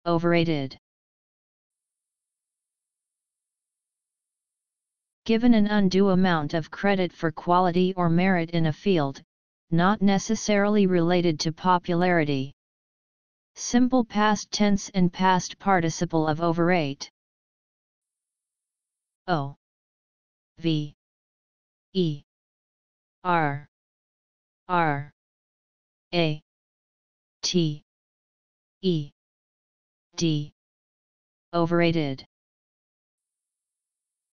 Overrated. Given an undue amount of credit for quality or merit in a field, not necessarily related to popularity. Simple past tense and past participle of overrate. O V E R R A T E D. Overrated.